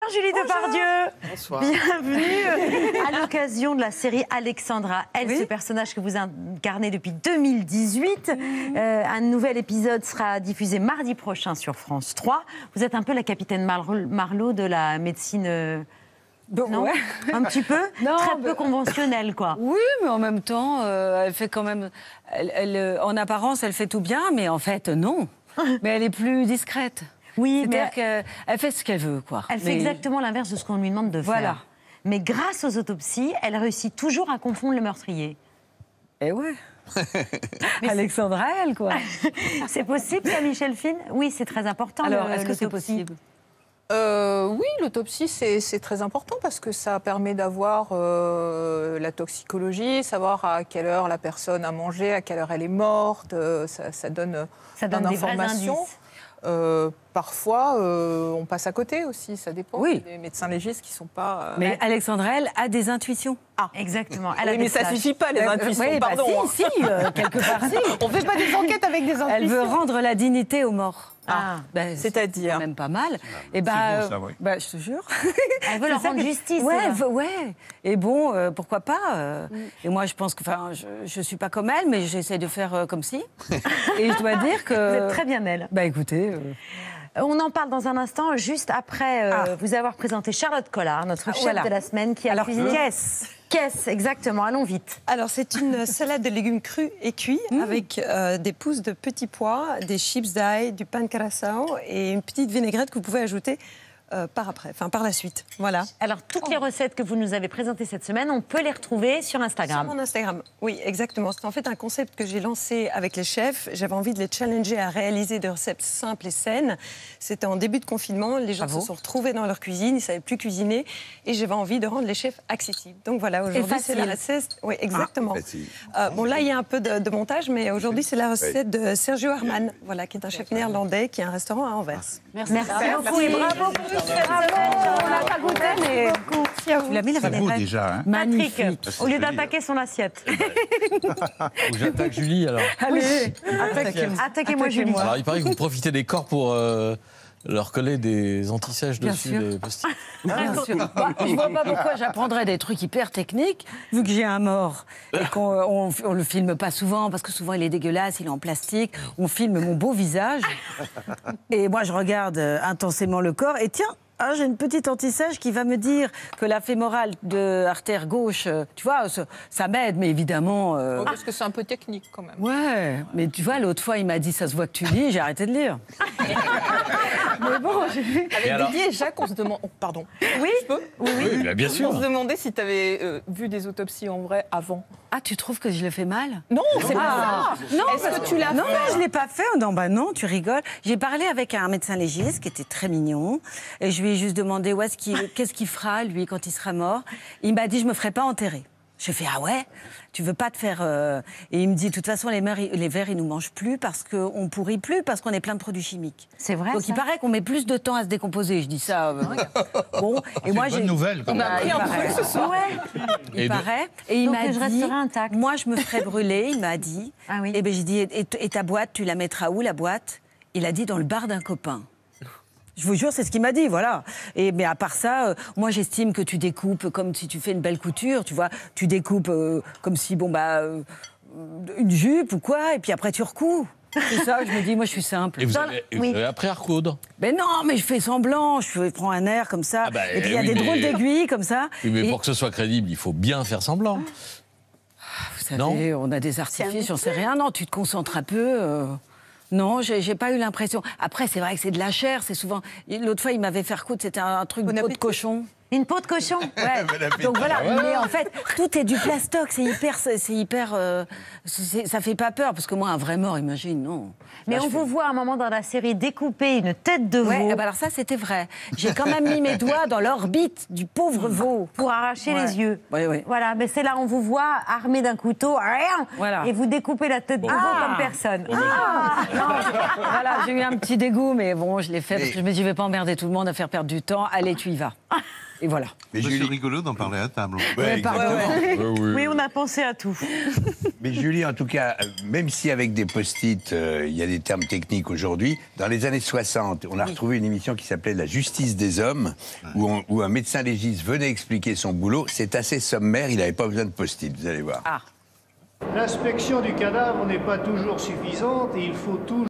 Julie Depardieu. Bonsoir. Bienvenue à l'occasion de la série Alexandra. Elle, ce personnage que vous incarnez depuis 2018. Un nouvel épisode sera diffusé mardi prochain sur France 3. Vous êtes un peu la capitaine Marlowe de la médecine... non, un petit peu, non, très peu conventionnelle, quoi. Oui, mais en même temps, elle fait quand même... en apparence, elle fait tout bien, mais en fait, non. Mais elle est plus discrète. Oui, c'est-à-dire qu'elle fait ce qu'elle veut, quoi. Elle fait exactement l'inverse de ce qu'on lui demande de faire. Mais grâce aux autopsies, elle réussit toujours à confondre le meurtrier. Eh ouais. Alexandra, elle, quoi. C'est possible, ça, Michel Fine? Oui, c'est très important. Alors, est-ce que c'est possible? Oui, l'autopsie, c'est très important parce que ça permet d'avoir la toxicologie, savoir à quelle heure la personne a mangé, à quelle heure elle est morte. Ça donne des informations. Parfois, on passe à côté aussi, ça dépend. Oui. Il y a des médecins légistes qui ne sont pas... Mais Alexandra, elle a des intuitions. Ah, exactement. Oui, mais ça ne suffit pas, les intuitions, oui, pardon. Si, quelque part, si. On ne fait pas des enquêtes avec des intuitions. Elle veut rendre la dignité aux morts. C'est-à-dire quand même pas mal. Et bon, ça, oui. je te jure. Elle veut leur rendre justice. Ouais. Et bon, pourquoi pas Et moi, je pense que, je suis pas comme elle, mais j'essaie de faire comme si. Et je dois dire que... Vous êtes très bien elle. Écoutez... On en parle dans un instant, juste après vous avoir présenté Charlotte Collard, notre chef de la semaine, qui a cuisiné... Qu'est-ce exactement? Allons vite. Alors, c'est une salade de légumes crus et cuits avec des pousses de petits pois, des chips d'ail, du pan carasau et une petite vinaigrette que vous pouvez ajouter par la suite. Voilà. Alors, toutes les recettes que vous nous avez présentées cette semaine, on peut les retrouver sur Instagram. Sur mon Instagram, oui, exactement. C'est en fait un concept que j'ai lancé avec les chefs. J'avais envie de les challenger à réaliser des recettes simples et saines. C'était en début de confinement. Les gens se sont retrouvés dans leur cuisine, ils ne savaient plus cuisiner. Et j'avais envie de rendre les chefs accessibles. Donc voilà, aujourd'hui, c'est la recette... Oui, exactement. Bon, là, il y a un peu de montage, mais aujourd'hui, c'est la recette de Sergio Herman, voilà, qui est un chef néerlandais qui a un restaurant à Anvers. Merci beaucoup et bravo. On l'a pas goûté, mais... Tu l'as mis la Ça vaut vinaigrette. déjà, hein. Patrick, au lieu d'attaquer son assiette. Faut que j'attaque Julie, alors. Allez, Attaquez-moi, Julie. Alors, il paraît que vous profitez des corps pour leur coller des antisèches dessus des post-it. Bien sûr. Je vois pas pourquoi j'apprendrais des trucs hyper techniques, vu que j'ai un mort et qu'on le filme pas souvent, parce que souvent il est dégueulasse, il est en plastique. On filme mon beau visage. Et moi, je regarde intensément le corps. Et tiens, j'ai une petite antisèche qui va me dire que la fémorale de artère gauche, tu vois, ça m'aide, mais évidemment... Parce que c'est un peu technique, quand même. Ouais, mais tu vois, l'autre fois, il m'a dit, ça se voit que tu lis, j'ai arrêté de lire. Mais bon, Avec Didier et Jacques, on se demande... Oh, pardon. Oui, je peux? Oui, bien sûr. On se demandait si tu avais vu des autopsies en vrai avant. Ah, tu trouves que je le fais mal? Non, c'est pas ça. Non, Est-ce que tu l'as non, fait? je ne l'ai pas fait. Non, non, tu rigoles. J'ai parlé avec un médecin légiste qui était très mignon. Et je lui ai juste demandé qu'est-ce qu'il fera, lui, quand il sera mort. Il m'a dit, je ne me ferai pas enterrer. J'ai fait, ah ouais, tu veux pas te faire... Et il me dit, de toute façon, les vers, ils nous mangent plus parce qu'on pourrit plus, parce qu'on est plein de produits chimiques. C'est vrai. Donc il paraît qu'on met plus de temps à se décomposer. Je dis ça... bon, et moi, C'est une bonne nouvelle, quand On même. a pris un truc ce soir. Il paraît. Et il Donc, m'a je dit, resterai intacte. moi, je me ferai brûler, il m'a dit. Ah oui. Et ben j'ai dit, et ta boîte, tu la mettras où, la boîte? Il a dit, dans le bar d'un copain. Je vous jure, c'est ce qu'il m'a dit, voilà. Mais à part ça, moi, j'estime que tu découpes comme si tu fais une belle couture, tu vois. Tu découpes comme si, une jupe ou quoi, et puis après, tu recouds. C'est ça, je me dis, moi, je suis simple. Et vous avez appris à recoudre? Mais non, mais je fais semblant, je prends un air comme ça. Et puis, il y a des drôles d'aiguilles comme ça. Oui, mais pour que ce soit crédible, il faut bien faire semblant. Vous savez, on a des artifices, j'en sais rien. Non, tu te concentres un peu... Non, j'ai pas eu l'impression. Après, c'est vrai que c'est de la chair, c'est souvent... L'autre fois, il m'avait fait recoudre, c'était un truc de peau de cochon. Une peau de cochon. Ouais. Donc voilà, mais en fait, tout est du plastoc, ça fait pas peur, parce que moi, un vrai mort, imagine, non. Mais Là, on vous voit à un moment dans la série découper une tête de veau. Ouais, alors ça, c'était vrai. J'ai quand même mis mes doigts dans l'orbite du pauvre veau. Pour arracher les yeux. Oui, oui. Voilà, mais c'est là, on vous voit armé d'un couteau, Voilà. et vous découpez la tête de veau comme personne. Voilà, j'ai eu un petit dégoût, mais bon, je l'ai fait, parce que je me dis, je vais pas emmerder tout le monde à faire perdre du temps. Allez, tu y vas. Et voilà. Mais C'est rigolo d'en parler à table. Oui, on a pensé à tout. Mais Julie, en tout cas, même si avec des post-it, il y a des termes techniques aujourd'hui, dans les années 60, on a retrouvé une émission qui s'appelait La justice des hommes, où un médecin légiste venait expliquer son boulot. C'est assez sommaire, il n'avait pas besoin de post-it, vous allez voir. Ah. L'inspection du cadavre n'est pas toujours suffisante et il faut toujours